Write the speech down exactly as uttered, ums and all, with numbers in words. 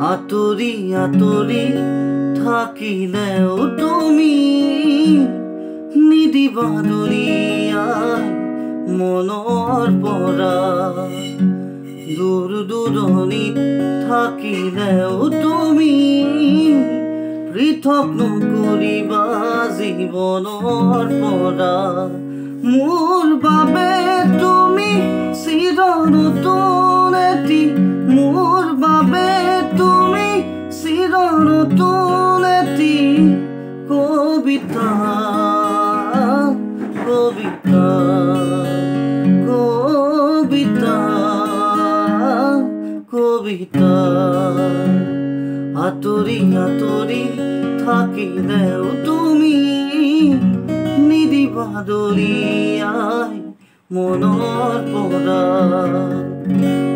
আতৰি আতৰি থাকিলেও তুমি নিদিবা দৰিয়াই মনৰ পৰা দূৰ দূৰণিত থাকিলেও তুমি পৃথক নকৰিবা জীৱনৰ পৰা মোৰ বাবে তুমি চিৰ নতুন এটি মোৰ বাবে তুমি চিৰ নতুন এটি কবিতা কবিতা কবিতা কবিতা আতৰি আতৰি থাকিলেও তুমি নিদিবা দৰিয়াই মনৰ পৰা